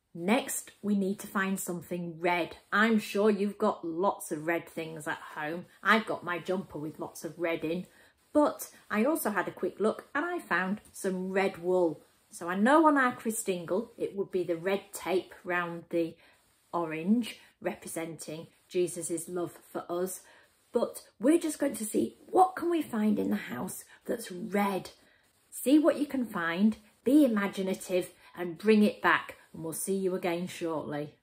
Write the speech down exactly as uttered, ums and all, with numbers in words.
Next, we need to find something red. I'm sure you've got lots of red things at home. I've got my jumper with lots of red in, but I also had a quick look and I found some red wool. So I know on our Christingle, it would be the red tape round the orange, representing Jesus's love for us. But we're just going to see what can we find in the house that's red. See what you can find, be imaginative and bring it back. And we'll see you again shortly.